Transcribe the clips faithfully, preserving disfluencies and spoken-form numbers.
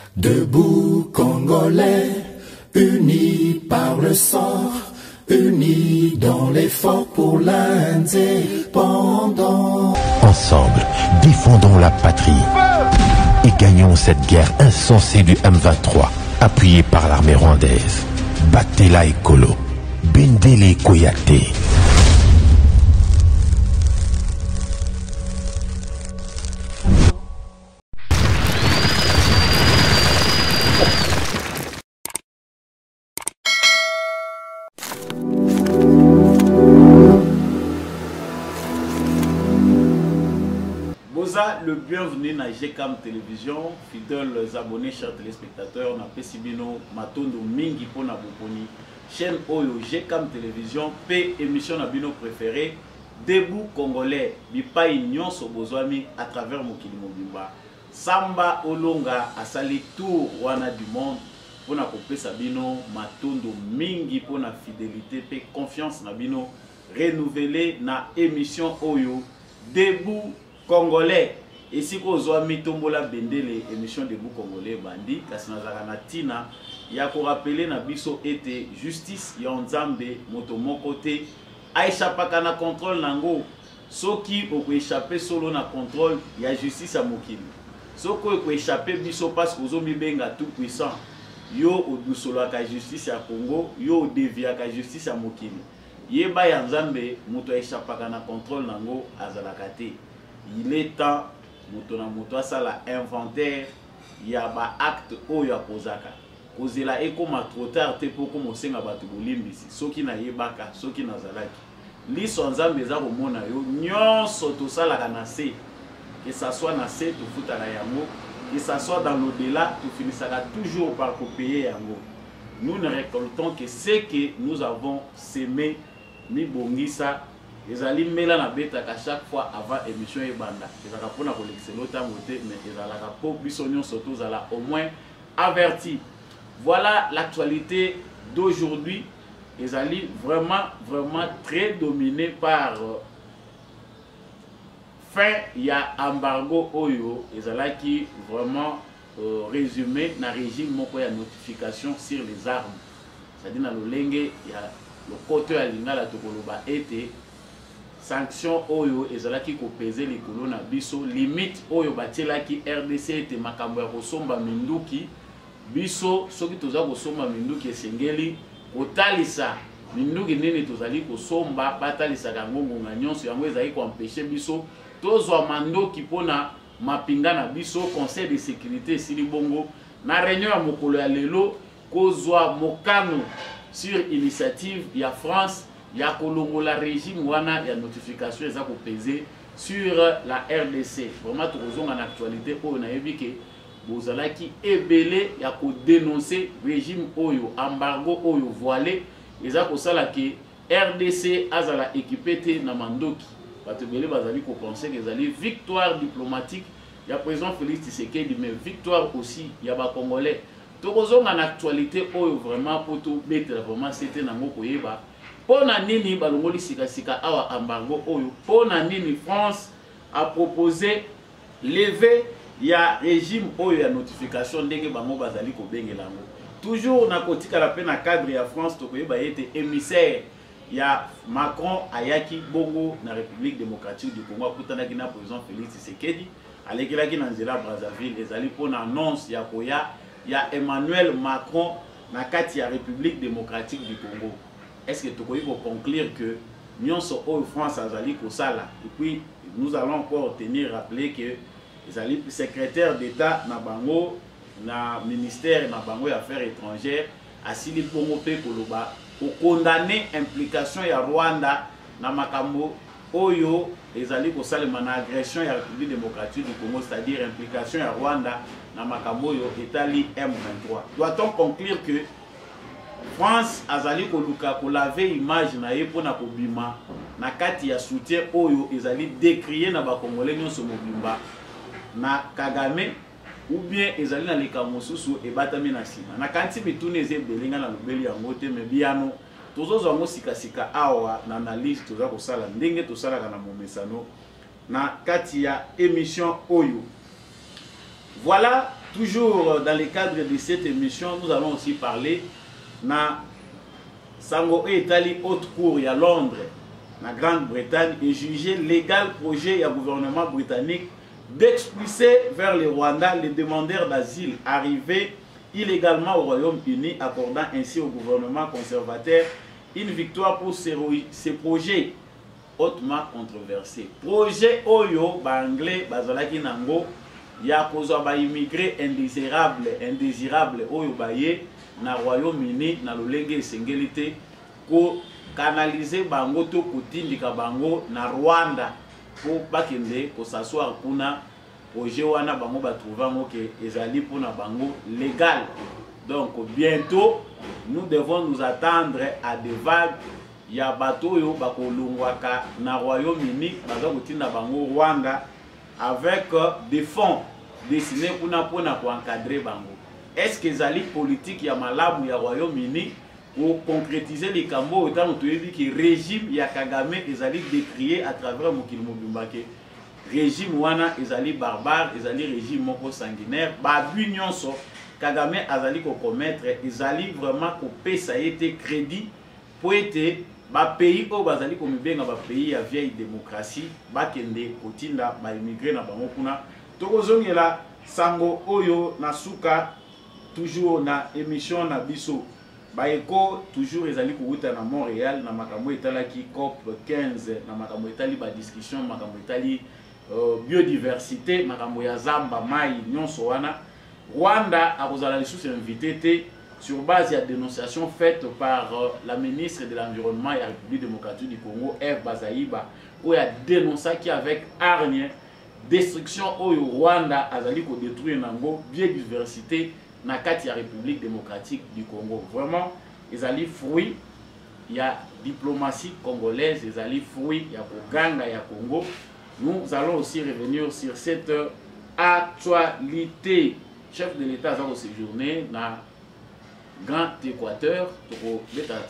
Debout Congolais, unis par le sort, unis dans l'effort pour l'indépendance. Ensemble, défendons la patrie et gagnons cette guerre insensée du M vingt-trois, appuyée par l'armée rwandaise. Batela Ekolo, Bendele Koyate. Le bienvenu na G C A M Télévision, fidèles abonnés, chers téléspectateurs, na Pesibino, Matondo Mingi Pona Boponi, chaîne Oyo G C A M Télévision, P émission na bino préféré, Debout Congolais, Bipa Union Sobozwami à travers Mokili Mobimba, Samba Olonga, Asali Tour Wana du Monde, Pona Kopé Sabino, Matondo Mingi Pona fidélité, P confiance na bino, renouvelé na émission Oyo, Debout Congolais. Et si vous avez tombola bendele émission de Debout Congolais bandi kasi nazaka na tina ya ko rappeler na biso été justice ya nzambe moto moko te aishapaka na contrôle nango soki oko échapper solo na contrôle ya justice ya mokili soko oko échapper biso parce que ozo mibenga tout puissant yo odusolo ka justice ya Congo yo devia ka justice ya mokili yeba ya nzambe moto aishapaka na contrôle nango azalaka te. Il est temps moto na moto asala inventaire ya ba acte oyo akozaka kozela ekoma trop tard te poko mosenga bato bolimbisi soki na yebaka soki nazalaki liso nzambe za komona yo nyonso tosalaka na se que ça soit na se tofutaka yango que ça soit dans l'au-delà tofinisaka toujours par kopayer yango. Nous ne récoltons que ce que nous avons semé mi bongisa. Les alliés mela na beta à chaque fois avant émission et banda. Les rapports na collectionner l'autre moté mais les rapports bisognon surtout là au moins averti. Voilà l'actualité d'aujourd'hui. Les alliés vraiment vraiment très dominés par euh, fin il y a embargo oyo. Les alliés qui vraiment euh, résumé na régime moko ya notification sur les armes. C'est-à-dire na lolenge il y a le côté à l'ingala tokoloba été sanction oyo ezalaki ko peser les colons na biso limite oyo batelaki R D C ete makambo ya kosomba minduki biso soki toza kosomba minduki esengeli kotalisa minduki nene tozali kosomba batalisa kangongo nga nyonso yango ezali ko empêcher biso tozwa mandoki pona mapinga na biso conseil de sécurité sili bongo na réunion ya mokolo ya lelo kozwa mokano sur initiative ya France. Il y a la régime wana ya notification eza ko peser sur la R D C. Vraiment tout en actualité on a vu que bozalaki ebele ya ko dénoncer régime oyo embargo oyo voilé eza ko sala que R D C azala équipé te na mandoki. Bato bele bazali ko penser que ezali victoire diplomatique ya président Félix Tshisekedi mais victoire aussi ya ba congolais. Tout en actualité oyo vraiment pour tout mettre vraiment c'était nango koyeba. Pona nini balongoli sika sika awa embargo oyo pona nini France a proposé lever ya régime oyo ya notification ndenge bango bazali ko bengelango toujours na kotika la peine na cadre ya France to koyeba été émissaire ya Macron ayaki bongo na République démocratique du Congo akutanaki na président Félix Tshisekedi alekelaki na nzela Brazzaville ezali pona annonce ya koya ya Emmanuel Macron na kati ya République démocratique du Congo. Est-ce que tu peux conclure que nous sommes en France à Zali Kosala? Et puis nous allons encore tenir à rappeler que les secrétaires d'État Nabango, na ministère Nabango des Affaires étrangères, a signé pour Koloba pour condamner l'implication de Rwanda na Makambo Oyo, les alliés Kosala na agression de la République démocratique du Congo, c'est-à-dire l'implication de Rwanda na Makambo Oyo, État-li M vingt-trois. Doit-on conclure que France azali koluka ko laver image na ye pona ko bima na kati ya soutien oyo ezali décrier na ba congolais nyonso mobimba na Kagame ou bien ezali na leka mosusu e batami na sima na kanti bitune eze belinga na lobeli yango te me biano tozozo ngo sika sika awa na analyse toza ko sala ndenge to sala kana momesano na kati ya émission oyo. Voilà toujours dans le cadre de cette émission, nous allons aussi parler na Sango Etali haute cour à Londres, na Grande-Bretagne, et juger légal projet du gouvernement britannique d'expulser vers le Rwanda les demandeurs d'asile arrivés illégalement au Royaume-Uni, accordant ainsi au gouvernement conservateur une victoire pour ces, ces projets hautement controversés. Projet Oyo, ba anglais, bazalaki nango, ya kozwa ba immigré indésirable, indésirable Oyo baye na Royaume-Uni, na lolenge esengelite, ko canaliser bango to kotindika bango na Rwanda pour bakende ko s'asseoir kuna projet wana bango ba trouver ngo ke ezali pona bango légal. Donc bientôt nous devons nous attendre à des vagues ya bato yo bakolongwaka na Royaume-Uni baza kotinda bango Rwanda avec des fonds destinés kuna pona ko encadrer bango. Est-ce que ezali politique ya malamu ya Royaume-Uni pour concrétiser les cambo autant que le régime ya Kagame ezali décrié à travers mokili mobimba ke régime wana ezali barbare, ezali régime moko sanguinaire, ba nyonso Kagame azali ko commettre ezali vraiment ko pesa été crédit pour être ba pays o bazali ko mibenga ba pays ya vieille démocratie ba kende kotinda ba immigré na bango kuna tokozongela sango oyo na suka toujours na émission na biso Baeko toujours ezali kuuta na Montréal na makambo etalaki COP quinze na makambo etali ba discussion makambo etali euh, biodiversité makambo ya zamba mai nyonso wana Rwanda a kozala lisusu invité sur base ya dénonciation faite par euh, la ministre de l'environnement et la République démocratique du Congo Eve Bazaiba où a dénoncé qu'avec hargne destruction au Rwanda azali ko détruire nango biodiversité na kati ya République démocratique du Congo. Vraiment, ils allaient fruit, il y a diplomatie congolaise, ils allaient fruit, il y a Koganga, il y a Congo. Nous allons aussi revenir sur cette actualité. Chef de l'État a séjourné dans Grand Équateur, pour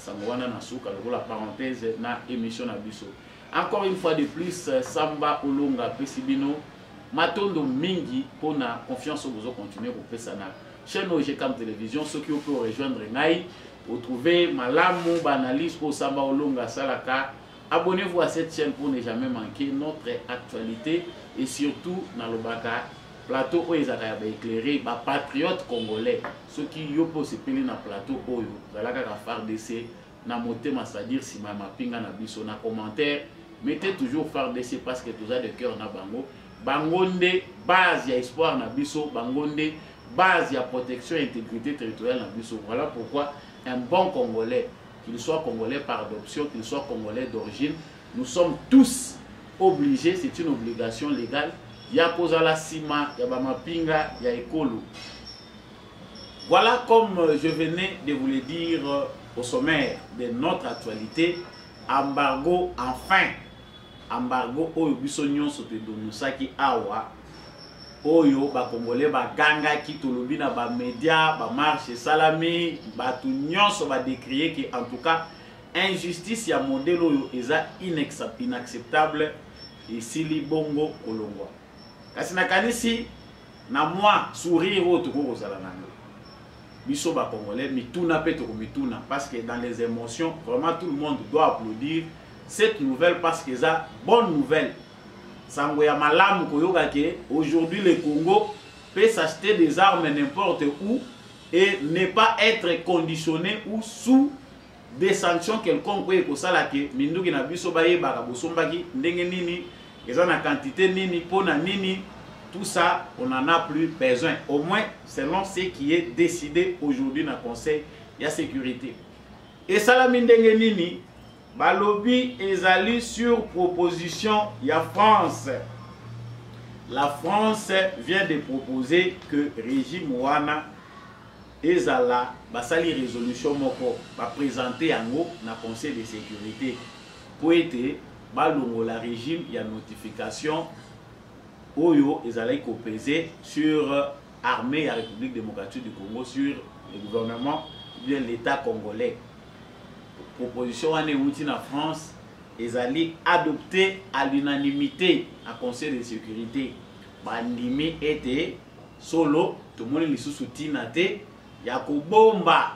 la parenthèse, na émission na biso. Encore une fois de plus, Samba Olonga Pesibino, Matondo Mingi, pour la confiance au besoin continuer pour Pesana. Chaîne O G C A M Télévision, ceux qui peuvent rejoindre Ngai, vous trouvez Malamu, Banalis, pour Samba Olonga Salaka. Abonnez-vous à cette chaîne pour ne jamais manquer notre actualité et surtout dans le Baka plateau où ils ont éclairé, les patriotes congolais, ceux qui ont se pélé dans le plateau où ils ont fait des essais, c'est-à-dire si ma pinga na biso na commentaire, mettez toujours faire des essais parce que tout ça de cœur na bango. Bangonde, base ya espoir na biso, Bangonde, base ya protection et intégrité territoriale na biso. Voilà pourquoi un bon Congolais, qu'il soit Congolais par adoption, qu'il soit Congolais d'origine, nous sommes tous obligés, c'est une obligation légale. Ya Kozala Sima, ya Bamapinga, ya Ekolo. Voilà comme je venais de vous le dire au sommaire de notre actualité. Embargo enfin. Embargo oyo biso nyonso te donosaki awa. Oyo ba Congolais ba ganga ki tolobi na ba média, ba marche salami, ba tout nyonso ba décrier que en tout cas injustice ya modèle oyo eza inacceptable et sili bongo kolongwa. Kasi na kanisi na moi sourire autre ko kozala nango. Biso ba Congolais mituna peto ko mituna parce que dans les émotions vraiment tout le monde doit applaudir cette nouvelle parce que ça bonne nouvelle. Sango ya malamu koyoka ke aujourd'hui le Congo peut s'acheter des armes n'importe où et ne pas être conditionné ou sous des sanctions quelconques ko sala ke minduki na biso baye baka bosombaki ndenge nini eza na quantité nini pona nini tout ça on n'en a plus besoin au moins selon ce qui est décidé aujourd'hui dans le Conseil de sécurité. Et ça la ndenge nini balobi ezali sur proposition ya France. La France vient de proposer que régime wana ezala basali résolution moko ba présenter yango na Conseil de sécurité pour être balongo la régime ya notification oyo ezali ko peser sur armée ya République démocratique du Congo, sur le gouvernement bien l'État congolais. Proposition ane outi na France ezali adopté à l'unanimité à Conseil de sécurité. Bandimi était solo tomoni lisusu tina te ya kobomba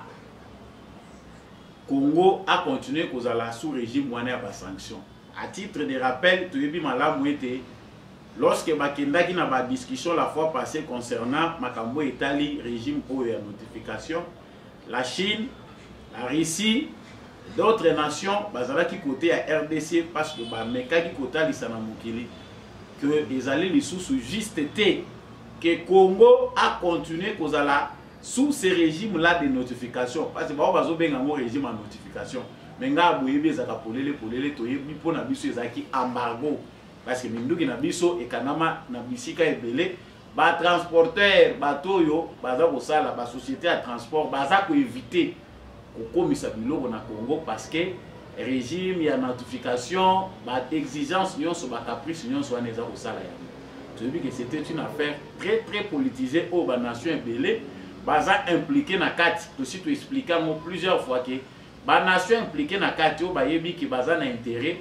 Congo a continué kozala sous régime wana ya ba sanction. À titre de rappel, toyebi malamu ete lorsque bakendaki na ba discussion la fois passée concernant makambo etali régime oyo ya notification, la Chine, la Russie, d'autres nations bazalaki côté à R D C parce que ba mekaki kota lisana mokili que ezali lisusu juste te que Congo a continué kozala sous ces régimes là de notification parce que ba bazo benga mo régime de notification mais nga boyebi ezaka polele polele toyebi pona biso ezaki embargo parce que minduki na biso ekanama na bisika ebele ba transporteur batoyo baza ko sala ba société à transport baza ko éviter kokomisa biloko na Congo parce que régime ya notification ba exigence nyonso ba caprice nyonso wana eza ko sala yango. Je dis que c'était une affaire très très politisée au ba nation ebele baza impliqué na kati aussi tu expliquer moi plusieurs fois que ba nation impliqué na kati o ba yebi ki baza na intérêt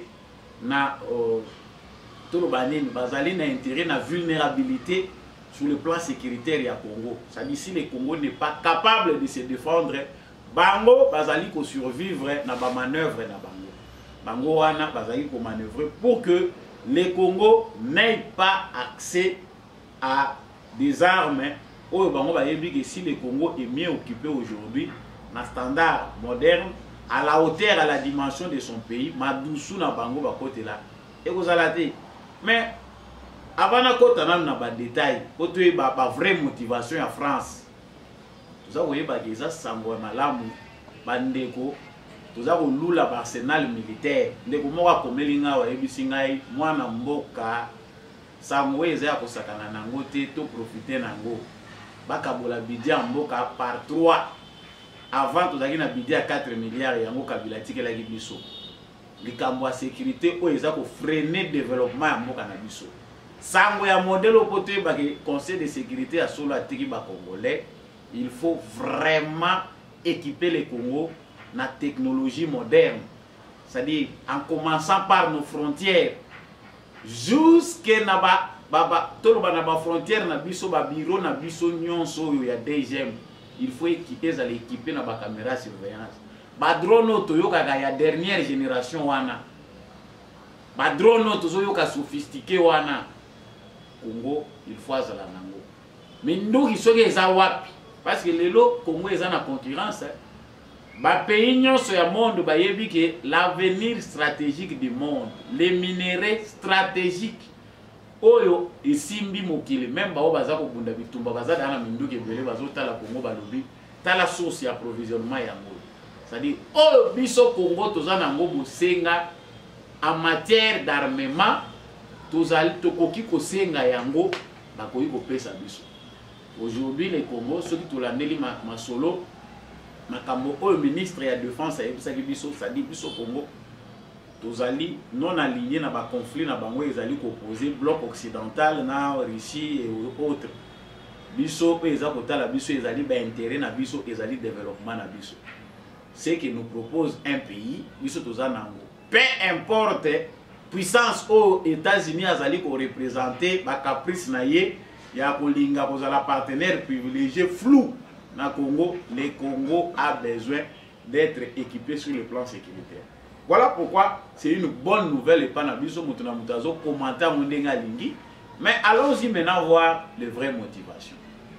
na euh, tout le banine bazali na intérêt na vulnérabilité sur le plan sécuritaire ya Congo. Ça dit si le Congo n'est pas capable de se défendre, bango bazali ko survivre na ba manœuvre na bango. Bango wana bazali ko manœuvrer pour que le Congo n'ait pas accès à des armes. Oh, bango ba yebi que si le Congo est mieux occupé aujourd'hui, na standard moderne, à la hauteur, à la dimension de son pays, madoussou na bango ba côté là. Et vous allez mais avant de parler de détails, pour te dire la vraie motivation en France, vous avez vu ça sangwa malamu bandeko, vous avez vu l'arsenal militaire. Ndeko moka komelinga wa ebisingai mwana mboka sangwe eza ko sakana nango te to profiter nango. Bakabola bidia mboka par trois avant tozaki na bidia quatre milliards yango kabila tikela biso. Likambo ya sécurité o eza ko freiner développement ya mboka na biso. Sango ya modèle au côté du conseil de sécurité à solo atiki ba congolais, il faut vraiment équiper les Congo na technologie moderne. C'est-à-dire en commençant par nos frontières jusqu'à na ba baba tolo ba na ba frontière na biso ba bureau na biso nyonso yo ya D G M. Il faut équiper za l'équiper na ba caméra surveillance. Ba drone to yo kaka ya dernière génération wana. Ba drone to zo yo ka sophistiqué wana. Congo, il faut azala nango. Mais nous qui sommes les awapi, parce que les lots Congo est en concurrence. Ba pays nyonso ya monde ba yebi que l'avenir stratégique du monde, les minéraux stratégiques, oyo isimbi mokili, même ba baza ko bunda bitumba baza dana minduki ebele bazo tala Congo balobi, tala source d'approvisionnement yango. C'est-à-dire oyo biso Congo toza nango bosenga en matière d'armement. Aujourd'hui, les Congo, ceux qui ont l'année ma solo, ma cambo, le ministre de la Défense, ça dit biso Congo, tous ali non alignés dans le conflit, dans le ali opposé, bloc occidental, na Russie et autres. Biso, ils ont la biso, ils ont intérêt na biso, ils ont développement na biso. C'est que nous propose un pays, biso tous nango. Peu importe. Puissance aux États-Unis azali ko représenter ba caprice na ye ya kolinga kozala partenaire privilégié flou na Congo. Le Congo a besoin d'être équipé sur le plan sécuritaire. Voilà pourquoi c'est une bonne nouvelle et pas na biso mutuna mutazo commenter mondenga lingi. Mais allons-y maintenant voir les vraies motivations.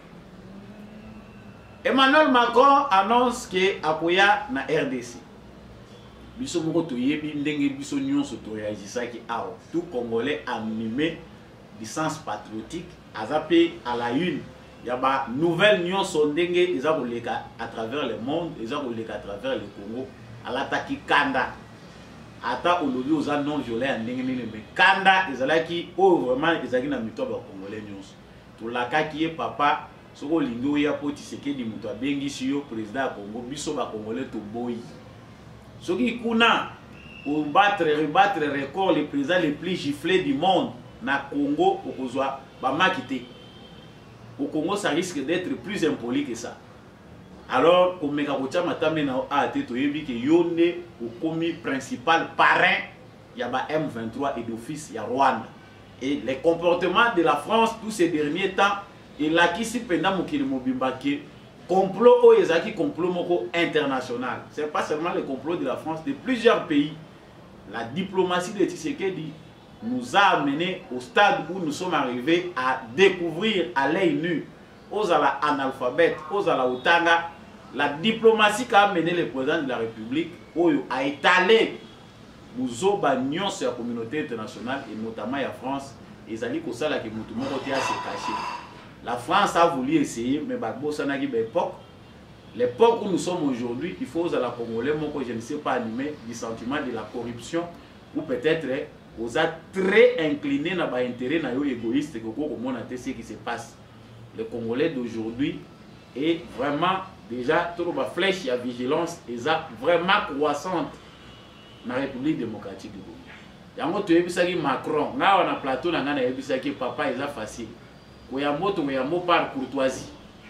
Emmanuel Macron annonce que apoya na R D C. Biso moko toyebi ndenge biso nyonso to réagisaki awa tout Congolais animé du sens patriotique azapé à la une ya ba nouvelle nyonso ndenge eza koleka à travers le monde eza koleka à travers le Congo alataki kanda ata olobi oza non violent ndenge nini mais kanda ezalaki o vraiment ezaki na mito ba Congolais nyonso to lakaki ye papa soko lingo ya poti sekedi muto abengi siyo président ya Congo biso ba Congolais to boyi. Ce qui kuna pour battre rebattre record les présidents les plus giflés du monde na Congo au Kozwa ba makité. Au Congo ça risque d'être plus impoli que ça. Alors comme Megabocha matambe na a été toyebi que yonde au commis principal parrain ya ba M vingt-trois et d'office ya Rwanda. Et les comportements de la France tous ces derniers temps elakisi penda mokili mobimba ke complot oyo ezalaki complot moko international. C'est pas seulement le complot de la France, de plusieurs pays. La diplomatie de Tshisekedi nous a amené au stade où nous sommes arrivés à découvrir à l'œil nu, aux analphabètes, aux otanga, la diplomatie qu'a amené le président de la République a étalé nous avons sur la communauté internationale et notamment la France. Et ça dit que ça là que tout le monde s'est caché. La France a voulu essayer, mais Bagbo ça n'a pas d'époque. L'époque où nous sommes aujourd'hui, il faut aux la Congolais, moi je ne sais pas animer du sentiment de la corruption ou peut-être aux a très inclinés dans leur intérêt, dans leur égoïste, que comment on ce qui se passe. Le Congolais d'aujourd'hui est vraiment déjà trop de flèche, il y a vigilance, et ça vraiment croissante dans la République démocratique du Congo. Yango tu ebisaki Macron, nga wana plateau na nga na ebisaki papa eza facile. Koyambo to koyambo par courtoisie.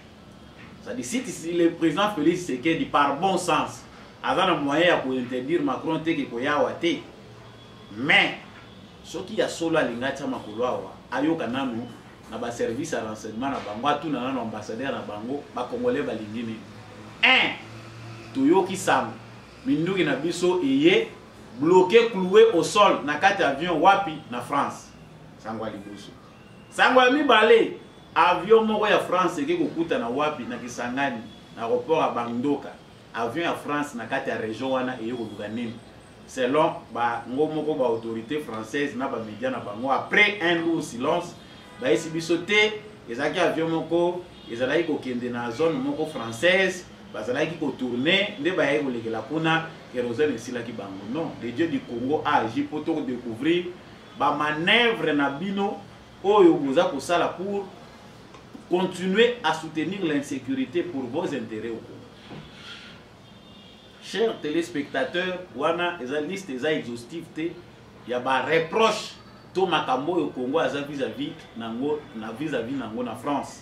Ça dit si le président Félix Tshisekedi par bon sens avant un moyen pour interdire Macron te ke koyawa te. Mais ce qui a solo alinga cha makolo awa ayoka nanu na ba service à renseignement na bango atu na na ambassadeur na bango ba congolais balingini. un Toyoki Sam minduki na biso eye bloqué, cloué au sol na kati avion wapi na France. Sangwa libusu. Sangwa mi balé avion moko ya France ke kokuta na wapi na Kisangani na aéroport à Bandoka. Avion ya France na kati ya région wana eye koluka nini. Selon ba ngomoko ba autorité française na ba média na bango après un lourd silence ba esi bisoté ezaki avion moko ezalaki kokende na zone moko française bazalaki ko tourner nde ba yeko lekela kuna kérosène esilaki bango. Non, le Dieu du Congo a agi pour découvrir ba manœuvre na bino oyo boza kosala pour continuer à soutenir l'insécurité pour vos intérêts au Congo. Chers téléspectateurs, wana eza liste eza exhaustive te ya ba reproche to makambo au Congo aza vis-à-vis nango na vis-à-vis nango na France.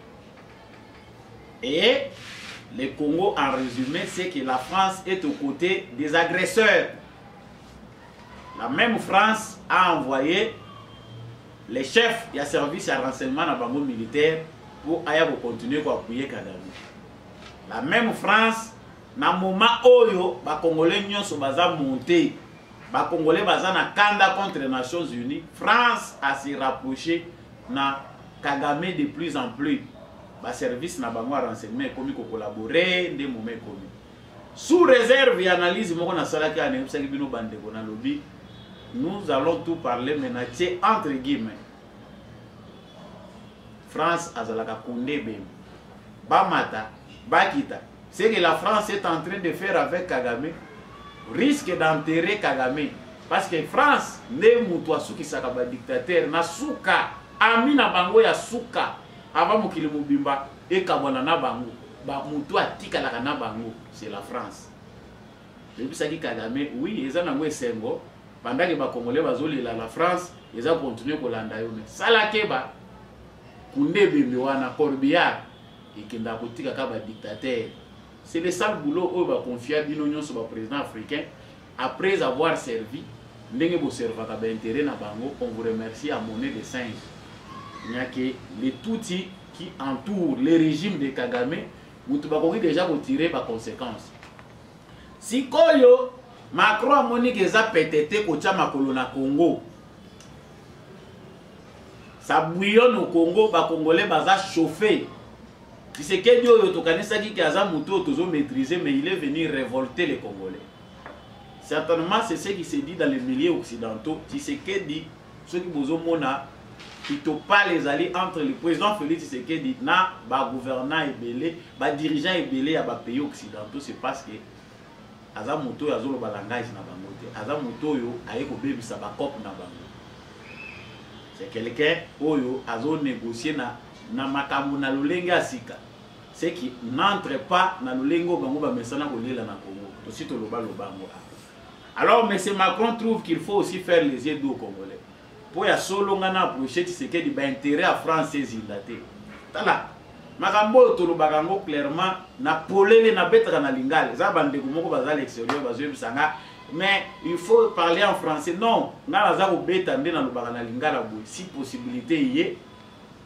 Et le Congo, en résumé, c'est que la France est aux côtés des agresseurs. La même France a envoyé les chefs et services à renseignement dans le militaire pour continuer à appuyer Kagame. La même France, dans le moment où les Congolais sont montés, les Congolais sont kanda contre les Nations Unies, France a se rapproché de Kagame de plus en plus. Ba service na bango renseignement comme ko collaborer ndé momé comme sous réserve et analyse moko na salaki ane bisaki bino bande ko na lobby. Nous allons tout parler maintenant entre guillemets. France azalaka kondé bem bamata bakita. C'est que la France est en train de faire avec Kagame risque d'enterrer Kagame parce que France ne mutu asuki saka ba dictateur na suka amina bango ya suka avant mokili mobimba et kabona na bango ba mutu atikalaka na bango c'est la France. Je bisa ki Kagame oui eza nango esengo pendant que ba congolais bazolela la France eza continuer kolanda yo mais sala keba kunde bimbi wana Corbillard ikenda kotika ka ba dictateur. C'est le sale boulot où ba confier bino nyonso ba président africain après avoir servi ndenge bo servaka ba intérêt na bango. On vous remercie à monnaie de singe. Il n'y a que les toutis qui entourent le régime de Kagame, vous avez déjà retiré les conséquences. Si Koyo, Macron a moni que ça pétété kocha makolo na Congo. Ça bouillonne au Congo, les Congolais baza chauffé. Si c'est que Dieu to kanisa ki kaza muto tozo maîtriser mais il est venu révolter les Congolais. Certainement c'est ce qui se dit dans les milieux occidentaux. Si c'est que dit ceux qui bozo mona il ne pas les alliés entre le président Félix Tshisekedi na ba gouvernant ebélé, ba dirigeant ebélé à ba pays occidentaux, c'est parce que aza moto ya zolo ba langage na bango te. Aza moto yo aye ko bebisa ba cop na bango. C'est quelqu'un oyo azo négocier na na makambo na lolenge asika. C'est qui n'entre pas na lolengo bango ba mesana ko lela na Congo. To sito loba lobango. Alors M. Macron trouve qu'il faut aussi faire les yeux d'eau congolais. Pour ya solo ngana approcher Tshisekedi ba intérêt à France ezilate. Tala. Makambo to lobakango clairement na polele na betra na lingale. Za bande ko moko baza l'extérieur bazo bisanga mais il faut parler en français. Non, na za ko beta ndé na lobaka na lingala boy si possibilité yé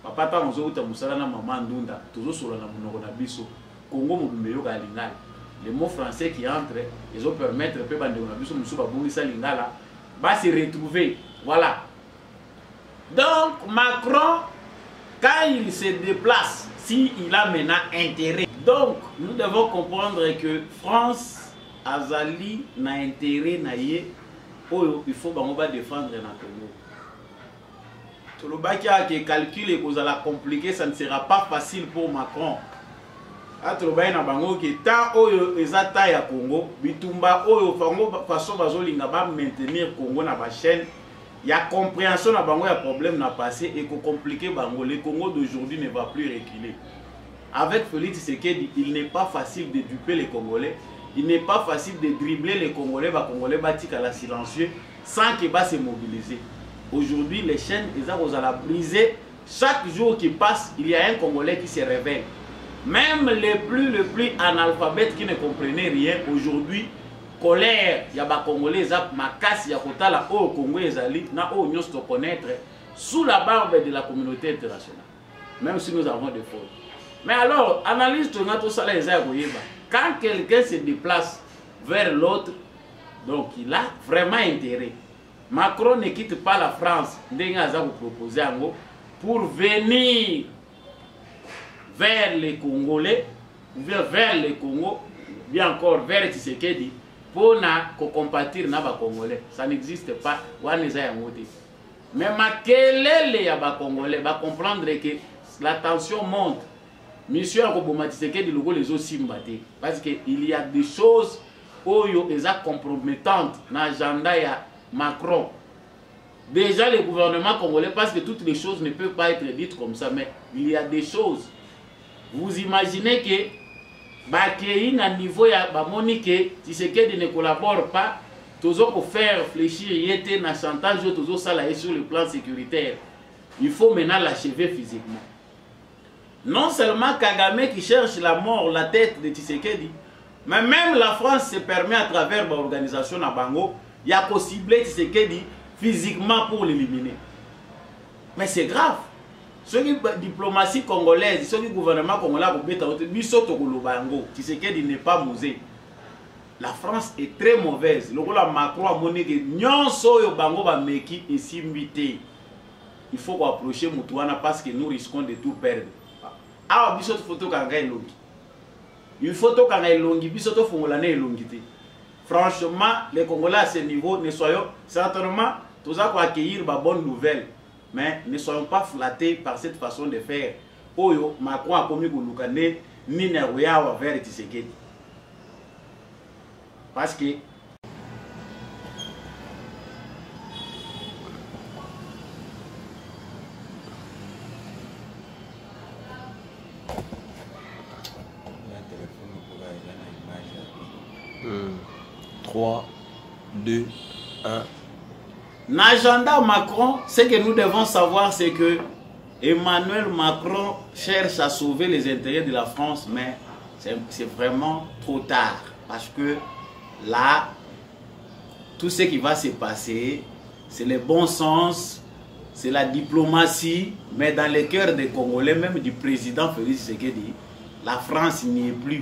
papa ta mozo uta musala na maman ndunda tozo sola na monoko na biso Congo mobimbe yo ka lingala les mots français qui entrent ils ont permettre pe bande na biso musu ba bungisa lingala va se retrouver. Voilà. Donc Macron, quand il se déplace, s'il a maintenant intérêt, donc nous devons comprendre que France azali na intérêt na ye, oh, il faut qu'on va défendre na Congo. Tout le baki a que calcul et cause la compliqué, ça ne sera pas facile pour Macron. Atrobaye na bango que tant oyo ezata ya Congo bitumba oyo fango façon bazolinga ba maintenir Congo na ba chaîne ya compréhension na bango ya problème na passé et ko compliquer bango. Le Congo d'aujourd'hui ne va plus reculer. Avec Félix Tshisekedi, il n'est pas facile de duper les Congolais, il n'est pas facile de dribbler les Congolais, ba Congolais batik à la silencieux sans qu'ils va se mobiliser. Aujourd'hui les chaînes ils ont la briser. Chaque jour qui passe, il y a un Congolais qui se réveille. Même les plus, les plus analphabètes qui ne comprenaient rien, aujourd'hui, colère, il y a des Congolais, il y a ma casse, il y a Kotala, au Congo, il y a au nous se connaître sous la barbe de la communauté internationale. Même si nous avons des fautes. Mais alors, analyse tout ça, quand quelqu'un se déplace vers l'autre, donc il a vraiment intérêt. Macron ne quitte pas la France, pour venir vers les Congolais, vers les Congo, bien encore vers Tshisekedi, pour ne compatir na ba Congolais. Ça n'existe pas. Mais makelele ya ba Congolais va comprendre que la tension monte. Monsieur Akoboma Tshisekedi logo les aussi mbaté parce que il y a des choses oyo eza compromettantes na agenda ya Macron. Déjà le gouvernement congolais, parce que toutes les choses ne peuvent pas être dites comme ça, mais il y a des choses. Vous imaginez que Bakéi à niveau ya Monique, Tshisekedi ne collabore pas, toujours pour faire fléchir yété na chantage toujours ça là sur le plan sécuritaire. Il faut maintenant l'achever physiquement. Non seulement Kagame qui cherche la mort, la tête de Tshisekedi, mais même la France se permet à travers l'organisation à Bango, il y a possible Tshisekedi physiquement pour l'éliminer. Mais c'est grave. Ce qui est diplomatie congolaise, ce qui est gouvernement congolais, Tshisekedi n'est pas musée. La France est très mauvaise. Le rôle de Macron a montré que non soyo bango ba meki ici mité. Il faut approcher Moutouana parce que nous risquons de tout perdre. Ah, biso photo kanga elongi. Une photo kanga elongi, biso to fongolane elongité. Franchement, les Congolais à ce niveau ne soyons certainement tous à accueillir ma bonne nouvelle. Mais ne soyons pas flattés par cette façon de faire. Oyo, Macron a commis Goulukane, ni Nerouya vers Tshisekedi. Parce que trois, deux, un. L'agenda Macron, ce que nous devons savoir, c'est que Emmanuel Macron cherche à sauver les intérêts de la France, mais c'est vraiment trop tard. Parce que là, tout ce qui va se passer, c'est le bon sens, c'est la diplomatie, mais dans le cœur des Congolais, même du président Félix Tshisekedi, la France n'y est plus.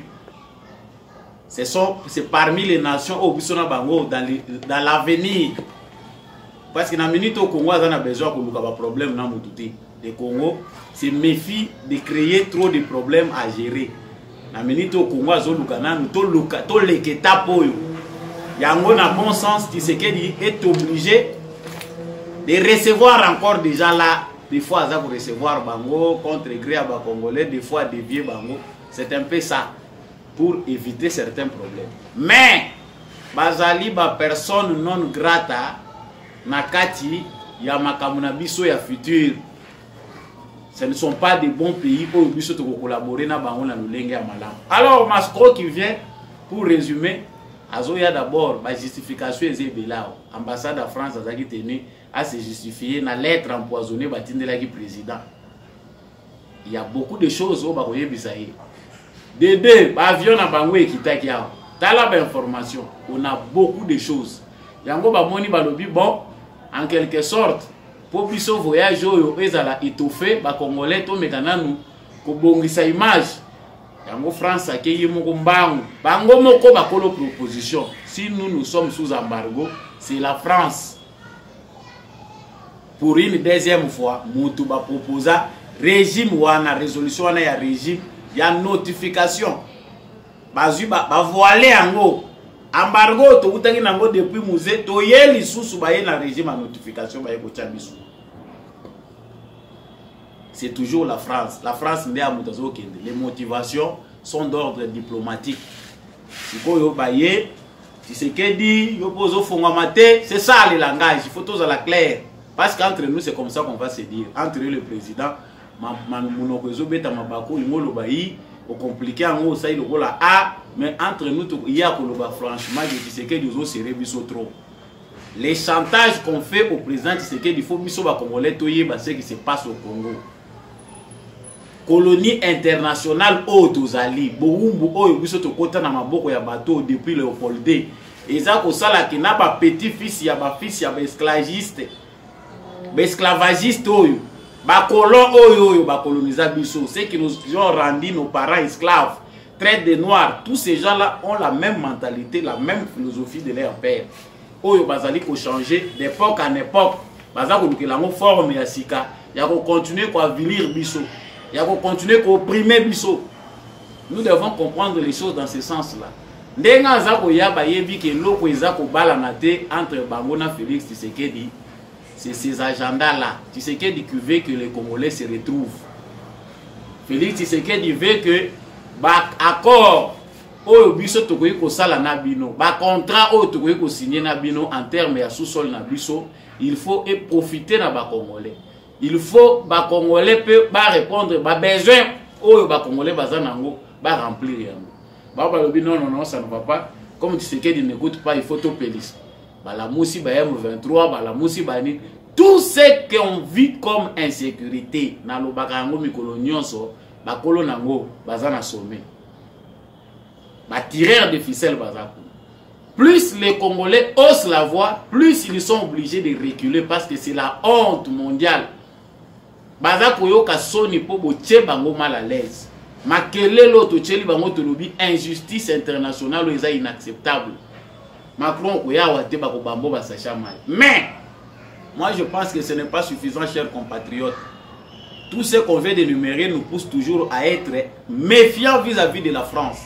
C'est parmi les nations au Bissona Bango dans l'avenir. Parce que dans la minute au Congo, on a besoin de un problème dans le Le Congo se méfie de créer trop de problèmes à gérer. Dans la minute au Congo, on a tout le kéta poyo. Yango na bon sens, Tshisekedi est obligé de recevoir encore des gens là. Des fois, ça pour recevoir Bango, contre gré à Congolais, des fois dévier Bango. C'est un peu ça. Pour éviter certains problèmes. Mais, bazali ba personne non grata nakati ya makamuna biso ya futur. Ce ne sont pas des bons pays pour biso to collaborer na bango na lolenge ya malamu. Alors Macron qui vient pour résumer, azoya d'abord ba justification ezebelao. Ambassade de France azaki tenu à se justifier na lettre empoisonnée batindela ki président. Il y a beaucoup de choses au ba koyebisa ye. Des deux, avion na bango et kitaki yao. T'as la information. On a beaucoup de choses. Yango ba moni balobi bon, en quelque sorte, pour biso voyage oyo ezala étoffé ba congolais to mekana nous ko bongisa image yango France akeye moko mbangu bango moko bakolo proposition. Si nous nous sommes sous embargo, c'est la France pour une deuxième fois mutu ba proposa régime wana résolution wana ya régime ya notification bazu ba, ba voiler yango embargo to utaki nango depuis musée to yeli susu ba na régime à notification ba yeko chabisu. C'est toujours la France. La France n'est à Moutazo Kende. Les motivations sont d'ordre diplomatique. Si vous voyez, si c'est que dit, c'est ça le langage. Il faut tous à la claire. Parce qu'entre nous, c'est comme ça qu'on va se dire. Entre le président, compliqué en ça il a A, mais entre nous, il y a franchement, je sais que nous sommes trop. Les chantages qu'on fait au président, c'est qu'il faut que Congolais ce qui se passe au Congo. Colonie internationale Otozali, Boumbu Oyo biso to kota na maboko ya bateau depuis Léopold. Et ça ko sala ki na ba petit fils ya ba fils ya ba esclavagiste. Ba esclavagiste oyo, ba colon oyo oyo ba colonisa biso, ceux qui nous ont rendu nos parents esclaves, traite des noirs, tous ces gens-là ont la même mentalité, la même philosophie de leur père. Oyo bazali ko changer d'époque en époque. Baza ko luka lango forme ya sika, ya ko continuer ko avilir biso. Il faut continuer à opprimer Bisso. Nous devons comprendre les choses dans ce sens-là. Ndenga zako ya bayebi ke loko ezako balanate entre Bangona Félix Tshisekedi. C'est ces agendas-là. Tshisekedi qui veut que les Congolais se retrouvent. Félix Tshisekedi veut que ba accord oyo biso tokoyi ko sala na bino, ba contrat oyo tokoyi ko signer na bino en termes ya sous-sol na biso, il faut et profiter na ba Congolais. Il faut ba Congolais peut ba répondre ba besoin oyo ba Congolais bazanango ba remplir yango. Ba ba lobi non non non ça ne va pas. Comme tu sais qu'il n'écoute pas, il faut te pélis. Ba la moussi ba M vingt-trois, ba la moussi ba ni tout ce qu'on vit comme insécurité na lo bakango mikolo nyonso ba kolonango bazana sommet. Ba tireur de ficelle bazako. Plus les Congolais osent la voix, plus ils sont obligés de reculer parce que c'est la honte mondiale. Bazako yoka soni po botie bango mal à l'aise. Makele loto tcheli bango tolobi injustice internationale eza inacceptable. Macron koya wate bako bambo ba sacha mal. Mais moi je pense que ce n'est pas suffisant, chers compatriotes. Tout ce qu'on veut d'énumérer nous pousse toujours à être méfiants vis-à-vis de la France.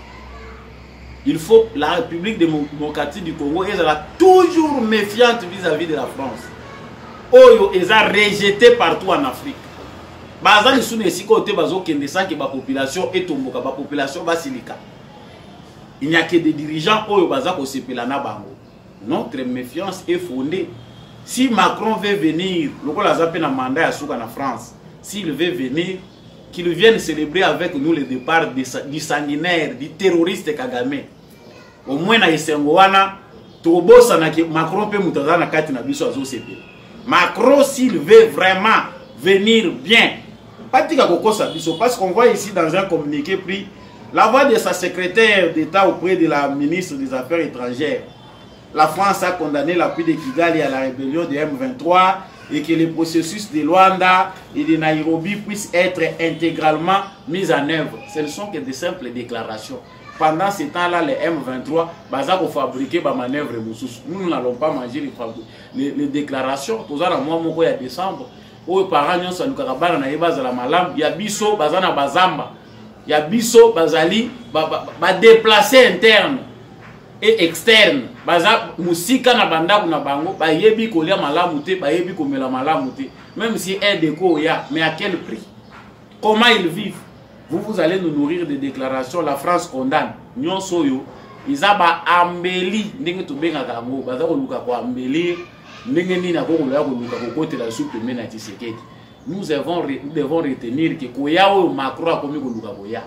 Il faut la République démocratique du Congo est toujours méfiante vis-à-vis de la France. Oyo est rejeté partout en Afrique. Bazali sune si côté bazo kende sans que la population est tomboka, la population va silika. Il n'y a que des dirigeants oyo bazako sepela na bango. Notre méfiance est fondée. Si Macron veut venir, le ko la zape na mandat ya souka na France, s'il veut venir, qu'il vienne célébrer avec nous le départ du sanguinaire, du terroriste Kagame. Au moins na esengo wana tobosa na Macron pe mutazana kati na biso azo sepela. Macron s'il veut vraiment venir bien, parce qu'on voit ici dans un communiqué pris la voix de sa secrétaire d'État auprès de la ministre des Affaires étrangères. La France a condamné l'appui de Kigali à la rébellion de M vingt-trois et que le processus de Luanda et de Nairobi puisse être intégralement mis en œuvre. Ce ne sont que de simples déclarations. Pendant ce temps-là, les M vingt-trois, ils ont fabriqué des manœuvres. Nous n'allons pas manger les, les, les déclarations. Tout ça, moi, il y a décembre. Aux parents, ils sont il y a biso, bazana bazamba. Il y a biso, bazali, déplacé interne et externe. Baza musika na banda na bango, ba yebi kolia malamute, ba yebi komela malamute. Même si un déco ya, mais à quel prix? Comment ils vivent? Vous, vous allez nous nourrir de déclarations. La France condamne. Nyon soyo. Ils ont embelli. Ndenge to benga kango. Baza ko luka ko embellir. Ndenge ni na ko luka ko luka ko côté la soupe mena Tshisekedi. Nous devons nous devons retenir que koya o Macron a commis ko luka koya.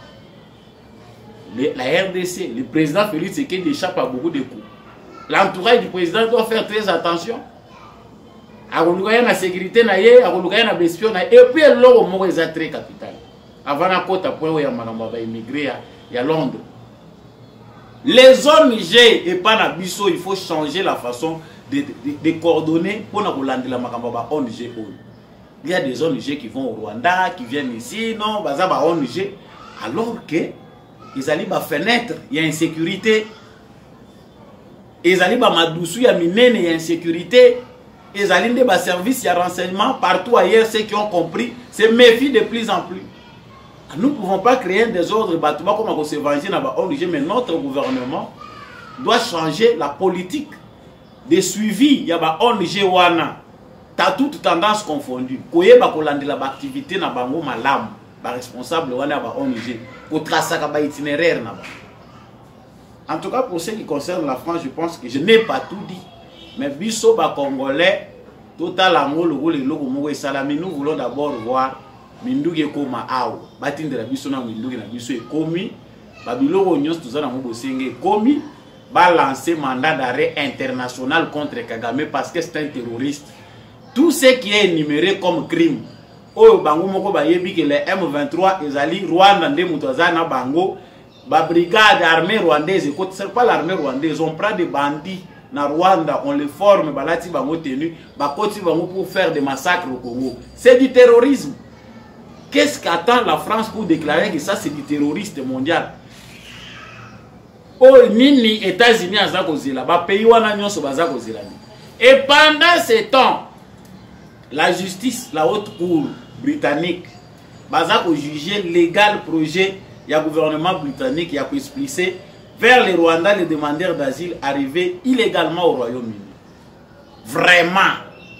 La R D C, le président Félix Tshisekedi échappe à beaucoup de coups. L'entourage du président doit faire très attention. A ko luka na sécurité na ye, a ko luka na bespion na et puis l'eau mo est très capital. Avant la côte, après, il y a des immigrés à Londres. Les O N G et pas la biso, il faut changer la façon de, de, de coordonner pour nous lancer la makamba O N G. Il y a des O N G qui vont au Rwanda, qui viennent ici, non, baza ba O N G, alors que ils allaient ba fenêtre, il y a insécurité. Ils allaient ba madoussou, il y a minene, il y a insécurité. Ils allaient des ba services, il y a renseignement partout ailleurs, ceux qui ont compris se méfient de plus en plus. Nous ne pouvons pas créer un désordre bâtiment comme on se venger dans la O N G, mais notre gouvernement doit changer la politique de suivi. Il y a la O N G wana, tu as toute tendance confondue. Koye ba kolande la activité na bango malam, ba responsable wana ba O N G, ko tracer ka ba itinéraire na ba. En tout cas pour ce qui concerne la France, je pense que je n'ai pas tout dit. Mais biso ba congolais, total amour le rôle logo mo salami, nous voulons d'abord voir Mindugi koma awo batindela biso na mindugi na biso ekomi babiloko nyonso tozana mo bosenge ekomi ba lancer mandat d'arrêt international contre Kagame parce que c'est un terroriste. Tout ce qui est énuméré comme crime oyo bango moko bayebi que les M vingt-trois ezali Rwanda nde mutazana bango ba brigade armée rwandaise écoute c'est pas l'armée rwandaise, on prend des bandits na Rwanda, on les forme balati bango tenu ba koti bango pour faire des massacres au Congo. C'est du terrorisme. Qu'est-ce qu'attend la France pour déclarer que ça c'est du terroriste mondial? Oh, nini États-Unis à Zakozela, ba pays wana nyonso baza kozela. Et pendant ce temps, la justice, la haute cour britannique, baza ko juger légal projet ya gouvernement britannique ya ko expulser vers le Rwanda les demandeurs d'asile arrivés illégalement au Royaume-Uni. Vraiment.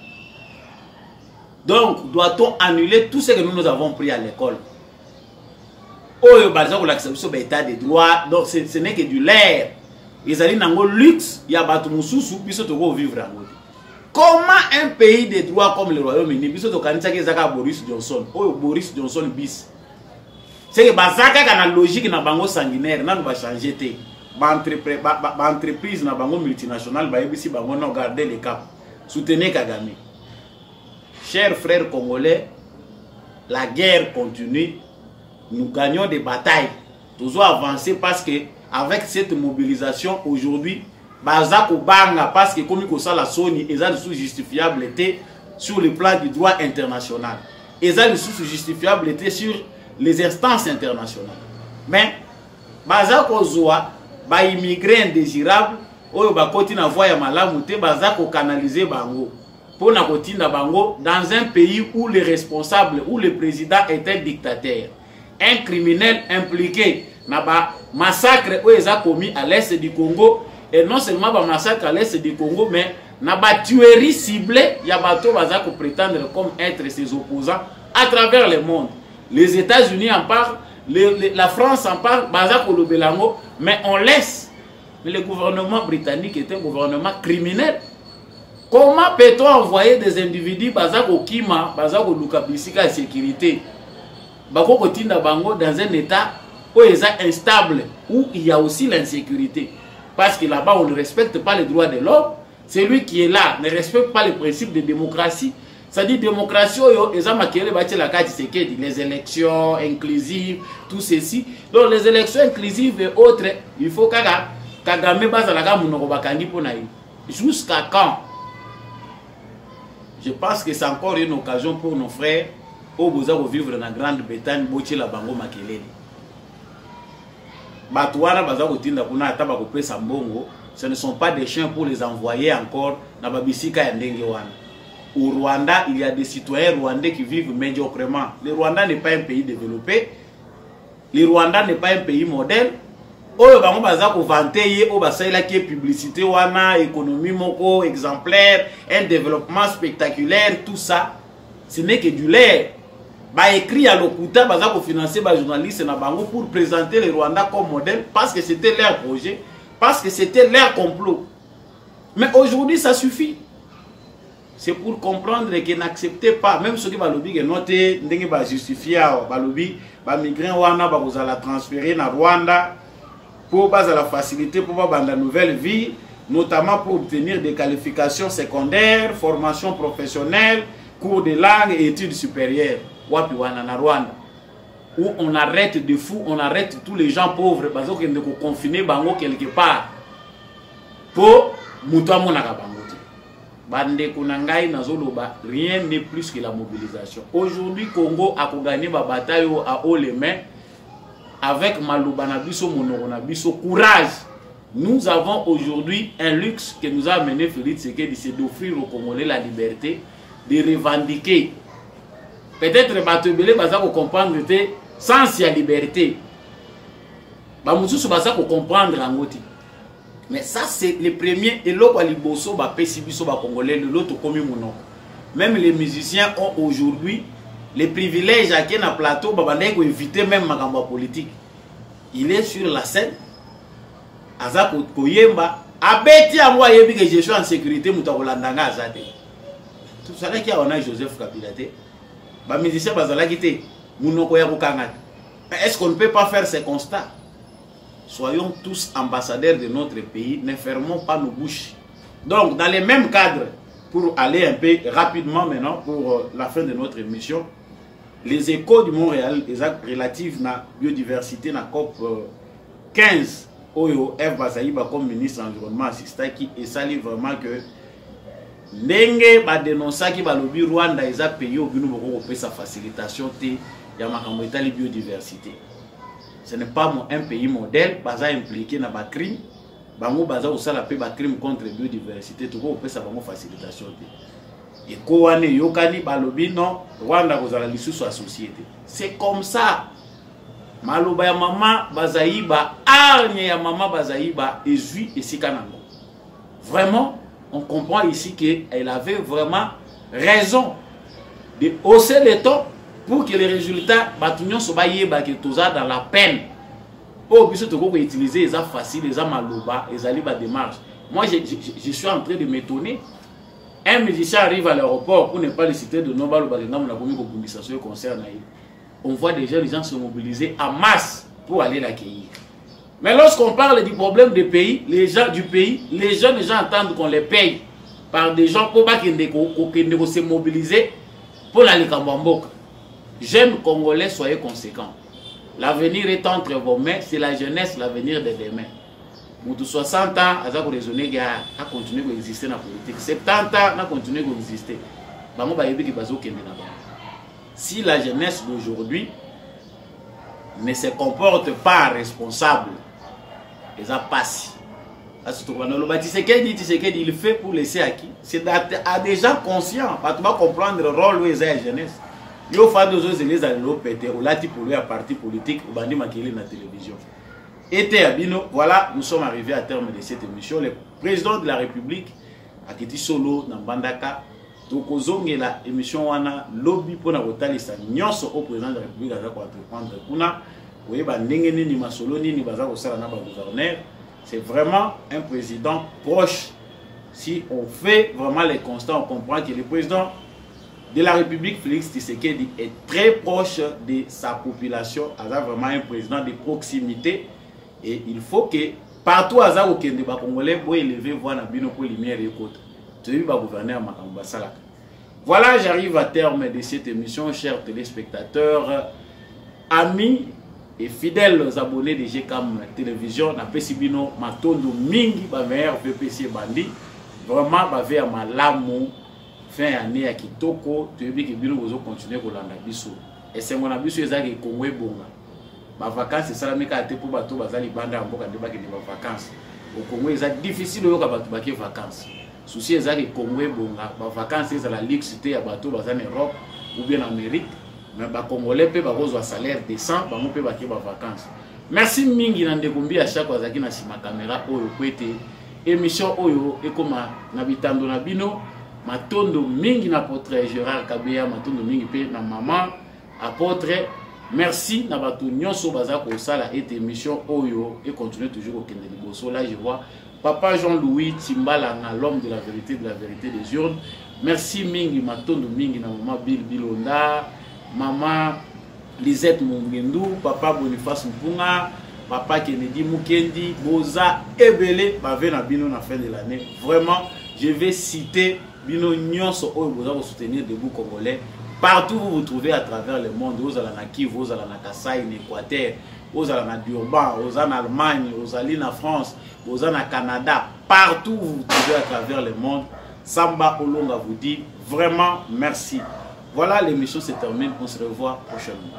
Donc, doit-on annuler tout ce que nous, nous avons pris à l'école? Oh, l'acceptation de l'état des droits, donc ce n'est que du l'air. Ils allaient dans le luxe, il y a battu Moussou, puis ils vont vivre en mode. Comment un pays de droits comme le Royaume-Uni, puis ils ont Boris Johnson, oh, Boris Johnson bis. C'est que Bazaka a une logique dans bango sanguinaire, non, va changer. L'entreprise dans bango multinationale, va ici bango non garder les caps, soutenir Kagame. Chers frères congolais, la guerre continue. Nous gagnons des batailles. Toujours avancer parce que avec cette mobilisation aujourd'hui, Bazako Banga parce que comme il ça la Sony, ils ont sous justifiabilité sur le plan du droit international. Ils ont sous justifiabilité sur les instances internationales. Mais Bazako Zoa, ba immigré indésirable, oyo ba koti na voie ya malamu te Bazako canaliser bango. Pour na kotinda bango dans un pays où le responsable, où le président est un dictateur, un criminel impliqué dans le massacre où ils ont commis à l'est du Congo, et non seulement le massacre à l'est du Congo, mais dans la tuerie ciblée, il y a bateau qui prétendre comme être ses opposants à travers le monde. Les États-Unis en parlent, le, le, la France en parle, mais on laisse. Mais le gouvernement britannique est un gouvernement criminel. Comment peut-on envoyer des individus bazako kima, bazako lukabisika sécurité, bako tinda bango dans un état où ils sont instable, où il y a aussi l'insécurité, parce que là-bas on ne respecte pas les droits de l'homme. Celui qui est là ne respecte pas les principes de démocratie. C'est-à-dire démocratie, ils ont marqué la carte, les élections inclusives, tout ceci. Donc les élections inclusives et autres, il faut que Kagame bazalaka munoko bakangi pona yi. Jusqu'à quand? Je pense que c'est encore une occasion pour nos frères au besoin de vivre dans la Grande-Bretagne, bochi la bango makelele. Batouana bazako tinda kuna ataba ko pesa mbongo, ce ne sont pas des chiens pour les envoyer encore dans babisika ya ndenge wana. Au Rwanda, il y a des citoyens rwandais qui vivent médiocrement. Le Rwanda n'est pas un pays développé. Le Rwanda n'est pas un pays modèle. Oyo bango bazako vanter o basala qui publicité wana, économie moko exemplaire, un développement spectaculaire, tout ça, ce n'est que du lait. Ba écrit à l'Okuta bazako financer ba journalistes na bango pour présenter le Rwanda comme modèle parce que c'était leur projet, parce que c'était leur complot. Mais aujourd'hui ça suffit. C'est pour comprendre qu'ils n'acceptaient pas, même ceux qui va lobby que noté, ndenge ba justifier ba lobby, ba migrants wana ba vous la transférer na Rwanda pour baser la facilité pour avoir une nouvelle vie, notamment pour obtenir des qualifications secondaires, formation professionnelle, cours de langue et études supérieures. Wapi wana na Rwanda, où on arrête de fous, on arrête tous les gens pauvres parce qu'on ne confiner bango quelque part pour mutuamo na bango. bande kunangai nazoloba, rien n'est plus que la mobilisation. Aujourd'hui, Congo a gagné la bataille à haut les mains avec Maloba Nabiso, Monoro Nabiso, courage. Nous avons aujourd'hui un luxe que nous a amené Félix Tshisekedi, c'est d'offrir aux Congolais la liberté de revendiquer. Peut-être que vous allez comprendre que sans la liberté, vous allez comprendre l'angoti. Mais ça, c'est le premier. Et l'autre, l'autre, même les musiciens ont aujourd'hui les privilèges à qui dans plateau, pour éviter même ma politique. Il est sur la scène. Azak Koyemba. Abeti à moi, que je suis en sécurité, Moutarolandanga Azate. Tout ça, qui a Joseph Kabila. Les musiciens, est-ce qu'on ne peut pas faire ces constats? Soyons tous ambassadeurs de notre pays, ne fermons pas nos bouches. Donc, dans les mêmes cadres, pour aller un peu rapidement maintenant, pour la fin de notre émission, les échos du Montréal, les actes relatifs à la biodiversité, à la COP quinze, Oyo F. Bazaïba comme ministre de l'Environnement assistant, qui est sali vraiment que Ndenge ba dénoncer qui ba lobby Rwanda ils a payé au bino pour sa facilitation té ya makambo etali biodiversité. Ce n'est pas un pays modèle baza impliqué na ba crime bango baza osala pe ba crime contre biodiversité to ko pesa bango facilitation té. Et ko wane yokani ba lobby non Rwanda kozala lisusu société. C'est comme ça. Maloba ya mama bazaïba argne ya mama bazaïba ezui esikanango. Vraiment on comprend ici qu'elle avait vraiment raison de hausser les tons pour que les résultats soient dans la peine. Oh, puis surtout qu'on utiliser les a faciles, les a maloba, les a libre démarche. Moi, je, je, je suis en train de m'étonner. Un musicien arrive à l'aéroport, pour ne pas le citer de nom, on voit déjà les gens se mobiliser en masse pour aller l'accueillir. Mais lorsqu'on parle du problème du pays, les gens du pays, les jeunes gens entendent qu'on les paye par des gens pour qu'ils se mobiliser pour la Likambamboka. Jeunes Congolais, soyez conséquents. L'avenir est entre vos mains, c'est la jeunesse, l'avenir de demain. Moutou soixante ans, à raisonner à continuer à exister dans la politique. soixante ans, à continuer à exister. Si la jeunesse d'aujourd'hui ne se comporte pas responsable, ils ont passé. Il fait pour laisser à qui? C'est à des gens conscients. Pas comprendre le rôle où ils ont la jeunesse. Il faut faire des églises à l'opéter. Ou là, pour lui, à parti politique, ou bandi maquillé dans la télévision. Et Abino, voilà, nous sommes arrivés à terme de cette émission. Le président de la République a quitté solo dans Bandaka. Donc, aux la émission wana lobby pour la rotalista. Nyonso au président de la République à entreprendre. Kuna, vous voyez, bandengeni ni masoloni ni baza osala na ba gouverneur. C'est vraiment un président proche. Si on fait vraiment les constats, on comprend que le président de la République, Félix Tshisekedi, est très proche de sa population. Il a vraiment un président de proximité. Et il faut que partout à Zago Kende, les Congolais pour élever voir la bino pour lumière et côte. Tu vas gouverner à Makamba Salaka. Voilà, j'arrive à terme de cette émission, chers téléspectateurs, amis et fidèles abonnés de G C A M Télévision. Na pesibino matondo mingi ba meilleur V P C bandi. Vraiment ba vers malamu fin année à Kitoko, tu veux que bino vous continuer ko landa biso. Et c'est mon abiso ezaki Congo bonga. Ba vacances ça la mika ate pour bato bazali banda mboka ndeba ke ba vacances. Au Congo c'est difficile yo ka bato ba ke vacances. Souci ezaki Congo bonga, ba vacances c'est la luxe te ya bato bazali en Europe ou bien en Amérique. Mais les Congolais peuvent avoir un salaire décent, ils peuvent avoir des vacances. Merci mingi na ndekumbi à chaque fois que na sima caméra oyo kwete émission oyo et comme nabitando na bino matondo mingi na apôtre Gérard Kabeya matondo mingi pe na maman apôtre merci na bato nyonso baza ko sala et émission oyo et continue toujours au kende liboso. Là je vois papa Jean-Louis Timbalanga, l'homme de la vérité de la vérité des urnes. Merci mingi matondo mingi na maman Bill Bilonda, maman Lisette Mungendou, papa Boniface Mpunga, papa Kennedy Mukendi, Boza Ebele, bavé na bino na fin de l'année. Vraiment, je vais citer bino nyonso oyo boza ko soutenir debout congolais. Partout où vous vous trouvez à travers le monde, aux Alana Kivu, aux Alana Kassai, en Équateur, aux Alana Durban, aux en Allemagne, aux Alina France, aux Alana Canada, partout où vous vous trouvez à travers le monde, Samba Olonga vous dit vraiment merci. Voilà, l'émission se termine. On se revoit prochainement.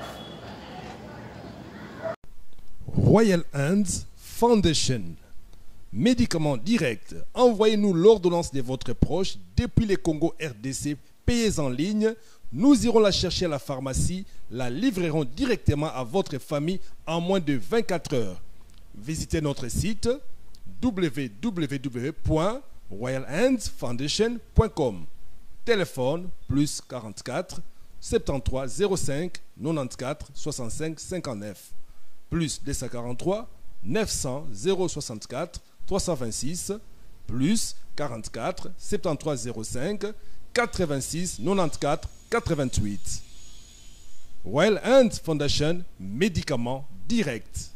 Royal Hands Foundation. Médicaments directs. Envoyez-nous l'ordonnance de votre proche depuis le Congo R D C. Payez en ligne. Nous irons la chercher à la pharmacie. La livrerons directement à votre famille en moins de vingt-quatre heures. Visitez notre site w w w point royal hands foundation point com. Téléphone plus quarante-quatre soixante-treize zéro cinq quatre-vingt-quatorze soixante-cinq cinquante-neuf. Plus deux cent quarante-trois neuf cents zéro soixante-quatre trois cent vingt-six. Plus quarante-quatre soixante-treize zéro cinq quatre-vingt-six quatre-vingt-quatorze quatre-vingt-huit. Royal Hands Foundation, médicaments directs.